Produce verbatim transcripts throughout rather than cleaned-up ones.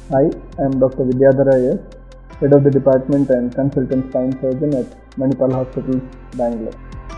Hi, I am Doctor Vidyadhara S, Head of the Department and Consultant Spine Surgeon at Manipal Hospitals, Bangalore.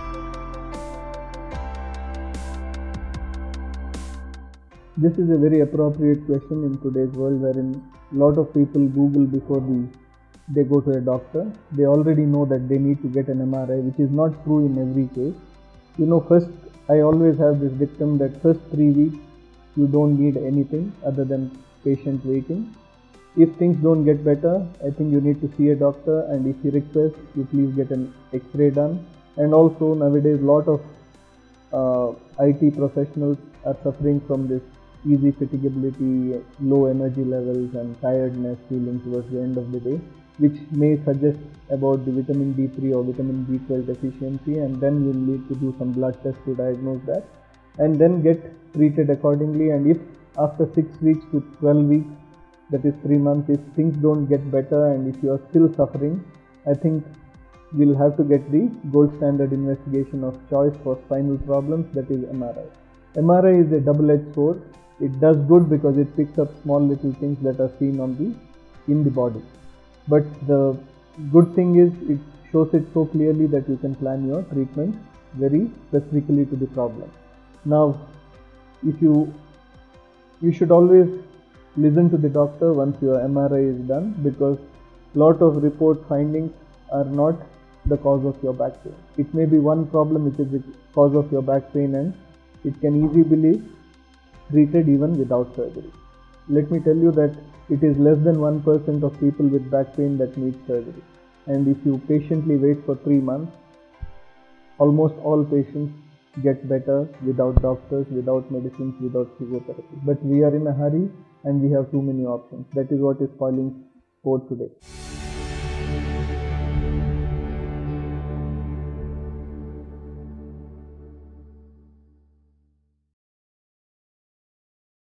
This is a very appropriate question in today's world, wherein a lot of people Google before the, they go to a doctor. They already know that they need to get an M R I, which is not true in every case. You know, first, I always have this dictum that first three weeks you don't need anything other than patient waiting. If things don't get better, I think you need to see a doctor, and if you request, you please get an X-ray done. And also nowadays, lot of uh, I T professionals are suffering from this easy fatigability, low energy levels, and tiredness feeling towards the end of the day, which may suggest about the vitamin D three or vitamin B twelve deficiency, and then you'll need to do some blood tests to diagnose that, and then get treated accordingly. And if after six weeks to twelve weeks, that is three months, if things don't get better and if you are still suffering, I think we'll have to get the gold standard investigation of choice for spinal problems, that is M R I. M R I is a double-edged sword. It does good because it picks up small little things that are seen on the in the body. But the good thing is it shows it so clearly that you can plan your treatment very specifically to the problem. Now, if you you should always listen to the doctor once your M R I is done, because lot of report findings are not the cause of your back pain. It may be one problem which is the cause of your back pain, and it can easily be treated even without surgery. Let me tell you that it is less than one percent of people with back pain that need surgery. And if you patiently wait for three months, almost all patients get better without doctors, without medicines, without physiotherapy. But we are in a hurry and we have too many options. That is what is spoiling sport today.